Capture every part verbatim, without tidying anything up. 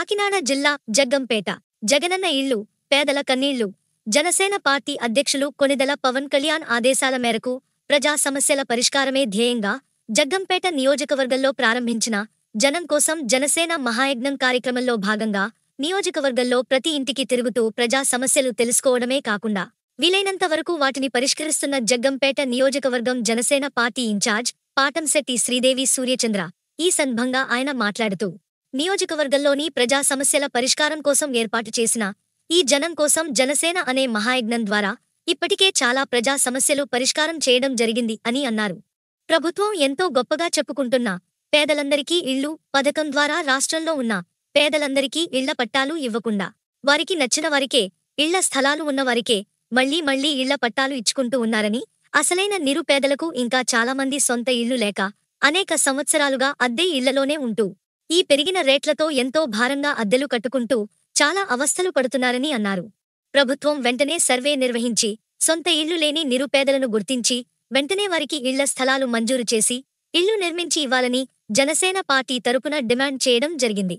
కాకినాడ జిల్లా జగ్గంపేట జగనన్న ఇళ్లు పేదల కన్నీళ్లు. జనసేన పార్టీ అధ్యక్షులు కొణిదెల పవన్ కళ్యాణ్ ఆదేశాల మేరకు ప్రజా సమస్యల పరిష్కారమే ధ్యేయంగా జగ్గంపేట నియోజకవర్గంలో ప్రారంభించిన జనం కోసం జనసేన మహాయజ్ఞం కార్యక్రమంలో భాగంగా నియోజకవర్గంలో ప్రతి ఇంటికి తిరుగుతూ ప్రజా సమస్యలు తెలుసుకోవడమే కాకుండా వీలైనంత వరకు వాటిని పరిష్కరిస్తున్న జగ్గంపేట నియోజకవర్గం జనసేన పార్టీ ఇన్ఛార్జ్ పాటంశెట్టి శ్రీదేవి సూర్యచంద్ర. ఈ సందర్భంగా ఆయన మాట్లాడుతూ నియోజకవర్గంలోని ప్రజా సమస్యల పరిష్కారం కోసం ఏర్పాటు చేసిన ఈ జనం కోసం జనసేన అనే మహాయజ్ఞం ద్వారా ఇప్పటికే చాలా ప్రజా సమస్యలు పరిష్కారం చేయడం జరిగింది అని అన్నారు. ప్రభుత్వం ఎంతో గొప్పగా చెప్పుకుంటున్న పేదలందరికీ ఇళ్లు పథకం ద్వారా రాష్ట్రంలో ఉన్న పేదలందరికీ ఇళ్ల పట్టాలు ఇవ్వకుండా వారికి నచ్చిన వారికే ఇళ్ల స్థలాలు ఉన్నవారికే మళ్లీ మళ్లీ ఇళ్ల పట్టాలు ఇచ్చుకుంటూ ఉన్నారని, అసలైన నిరుపేదలకు ఇంకా చాలామంది సొంత ఇళ్లు లేక అనేక సంవత్సరాలుగా అద్దె ఇళ్లలోనే ఉంటూ ఈ పెరిగిన రేట్లతో ఎంతో భారంగా అద్దెలు కట్టుకుంటూ చాలా అవస్థలు పడుతున్నారని అన్నారు. ప్రభుత్వం వెంటనే సర్వే నిర్వహించి సొంత ఇళ్లు లేని నిరుపేదలను గుర్తించి వెంటనే వారికి ఇళ్ల స్థలాలు మంజూరు చేసి ఇళ్లు నిర్మించి ఇవ్వాలని జనసేన పార్టీ తరపున డిమాండ్ చేయడం జరిగింది.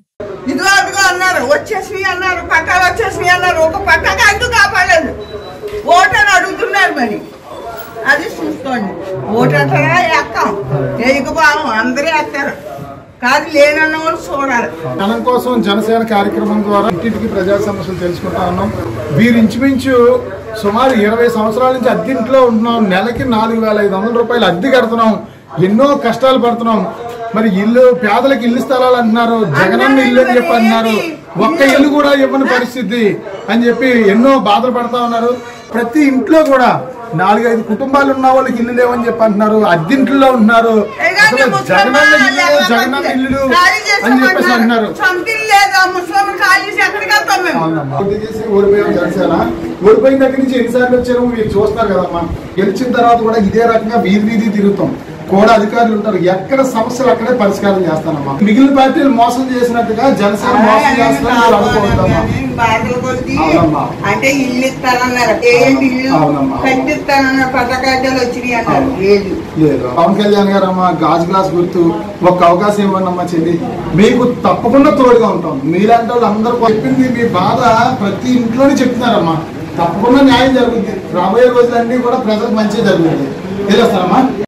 అది చూసుకోండి, ఓటంటారా ఎక్కాం ఎయ్యకపోవడం అందరూ ఎక్కారు కాదు, లేనన్న వాళ్ళు చూడాలి. జనం కోసం జనసేన కార్యక్రమం ద్వారా ఇంటింటికి ప్రజా సమస్యలు తెలుసుకుంటా ఉన్నాం. వీరు ఇంచుమించు సుమారు ఇరవై సంవత్సరాల నుంచి అద్దెంట్లో ఉంటున్నాం. నెలకి నాలుగు వేల ఐదు వందల రూపాయలు అద్దె కడుతున్నాం. ఎన్నో కష్టాలు పడుతున్నాం. మరి ఇల్లు పేదలకు ఇల్లు స్థలాలు అంటున్నారు, జగనన్న ఇల్లు అని చెప్పి అంటున్నారు. ఒక్క ఇల్లు కూడా ఇవ్వని పరిస్థితి అని చెప్పి ఎన్నో బాధలు పడతా ఉన్నారు. ప్రతి ఇంట్లో కూడా నాలుగైదు కుటుంబాలు ఉన్న వాళ్ళకి ఇల్లు లేవని చెప్పి అంటున్నారు, అద్దెంట్లో ఉంటున్నారు. జగనన్న ఇల్లు జగనన్న ఇల్లు అని చెప్పేసి అంటున్నారు. ఓడిపోయాం జనసేన. ఓడిపోయిన దగ్గర నుంచి ఎన్నిసార్లు వచ్చారో మీరు చూస్తున్నారు కదమ్మా. గెలిచిన తర్వాత కూడా ఇదే రకంగా వీధి వీధి తిరుగుతాం. కూడా అధికారులు ఉంటారు, ఎక్కడ సమస్యలు అక్కడే పరిష్కారం చేస్తానమ్మా. మిగిలిన పార్టీలు మోసం చేసినట్టుగా జనసేన మోసం చేస్తారని అనుకుంటామా? అంటే ఇల్లు ఇస్తానన్నారు, కట్టిస్తానన్న పథకాలు వచ్చినాయి అన్నారు. లేదు, పవన్ కళ్యాణ్ గారు అమ్మా గాజు గ్లాస్ గుర్తు ఒక్క అవకాశం ఇవ్వండి అమ్మా చెల్లి, మీకు తప్పకుండా తోడుగా ఉంటాం. మీలాంటి వాళ్ళు అందరూ చెప్పింది మీ బాధ ప్రతి ఇంట్లోనే చెప్తున్నారమ్మా. తప్పకుండా న్యాయం జరుగుతుంది. రాబోయే రోజులన్నీ కూడా ప్రజలకు మంచిగా జరుగుతుంది. తెలుస్తారమ్మా.